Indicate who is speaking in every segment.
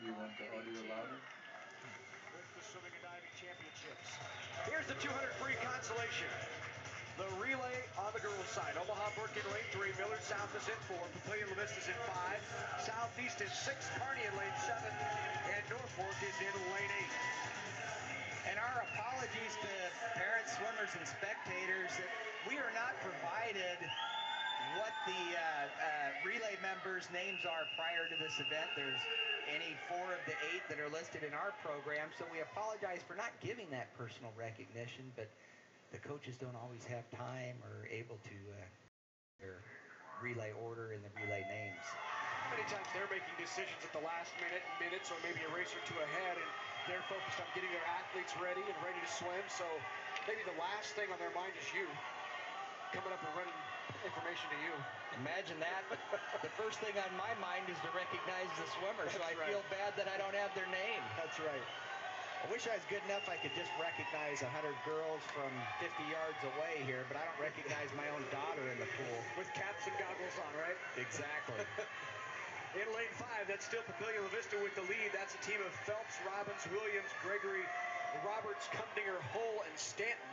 Speaker 1: Do you want the audio louder?
Speaker 2: With the swimming and diving championships. Here's the 200 free consolation. The relay on the girls' side. Omaha Burke in lane 3. Millard South is in 4. Papillion-LaVista is in 5. Southeast is 6. Kearney in lane 7. And Norfolk is in lane 8.
Speaker 3: And our apologies to parents, swimmers, and spectators that we are not provided what the relay members' names are prior to this event. There's any 4 of the 8 that are listed in our program, so we apologize for not giving that personal recognition, but the coaches don't always have time or able to their relay order and the relay names.
Speaker 2: Many times they're making decisions at the last minutes, or maybe a race or two ahead, and they're focused on getting their athletes ready and ready to swim, so maybe the last thing on their mind is you, coming up and running information to you.
Speaker 3: Imagine that. The first thing on my mind is to recognize the swimmer, so I feel bad that I don't have their name.
Speaker 2: That's right.
Speaker 3: I wish I was good enough I could just recognize 100 girls from 50 yards away here, but I don't recognize my own daughter in the pool.
Speaker 2: With caps and goggles on, right?
Speaker 3: Exactly.
Speaker 2: In lane 5, that's still Papillion-LaVista with the lead. That's a team of Phelps, Robbins, Williams, Gregory, Roberts, Cumdinger, Hull, and Stanton.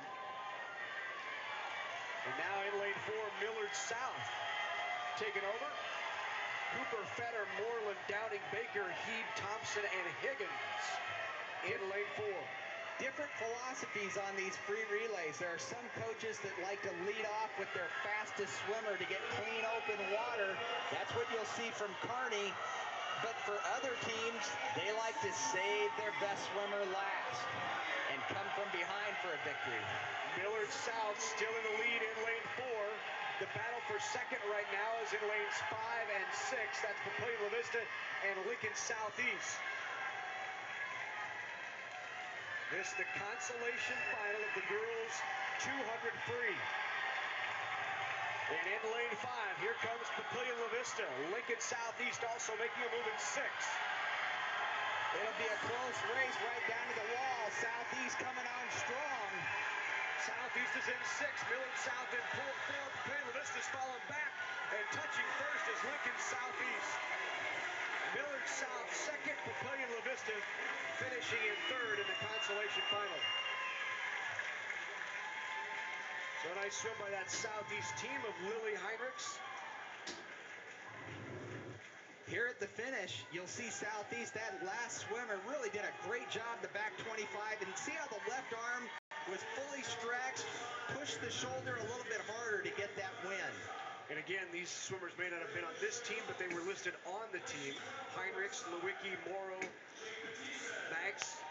Speaker 2: And now in lane 4, Millard South taking over. Cooper, Fetter, Moreland, Downing, Baker, Heeb, Thompson, and Higgins in lane 4.
Speaker 3: Different philosophies on these free relays. There are some coaches that like to lead off with their fastest swimmer to get clean open water. That's what you'll see from Kearney. But for other teams, they like to save their best swimmer last and come from behind for a victory.
Speaker 2: Millard South still in the lead in lane 4. The battle for second right now is in lanes 5 and 6. That's Papillion-LaVista and Lincoln Southeast. This is the consolation final of the girls 200 free. And in lane 5, here comes Papillion-LaVista. Lincoln Southeast also making a move in 6.
Speaker 3: It'll be a close race right down to the wall. Southeast coming on strong.
Speaker 2: Southeast is in 6. Millard South in 4. Papillion-LaVista's falling back. And touching first is Lincoln Southeast. Millard South second. Papillion-LaVista finishing in 3rd in the consolation final. So a nice swim by that Southeast team of Lily Heinrichs.
Speaker 3: Here at the finish, you'll see Southeast, that last swimmer really did a great job, the back 25, and see how the left arm was fully stretched, pushed the shoulder a little bit harder to get that win.
Speaker 2: And again, these swimmers may not have been on this team, but they were listed on the team. Heinrichs, Lewicki, Morrow, Max,